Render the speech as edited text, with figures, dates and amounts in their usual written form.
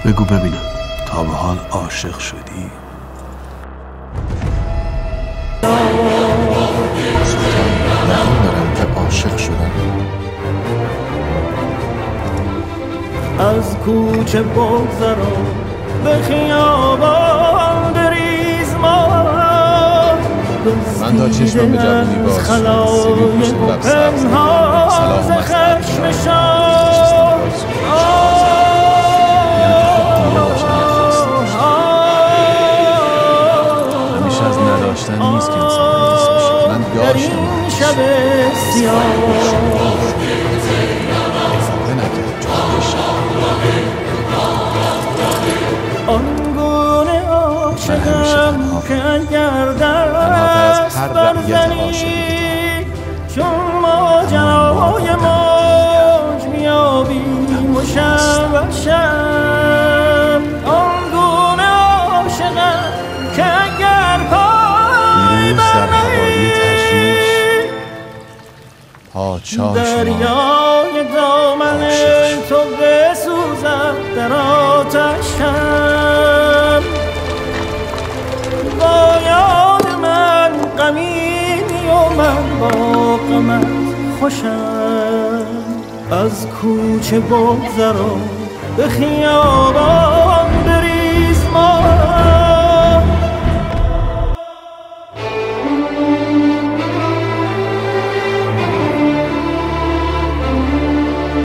بگو ببینم تا به حال عاشق شدی؟ یقین دارم که عاشق شدم. از کوچه بگذرم به خیابان بریز ما. من تا چشمم به جوانی باز شد سیبیل پشت لب سبز نکردم. سلام مستقیم همیشه از نداشتن نیست که انسان حدیث میشه. من داشتم افاده نکرد جواب شب. آنگونه عاشقم که اگر دست برزنی چون ماجرای موج میابیم و شب شب. آنگونه عاشقم که اگر پای برنهی دریای دامن تو بسوزد در آتشم. با یاد من غمیمی و من با غمت خوشم. از کوچه بگذرم به خیابان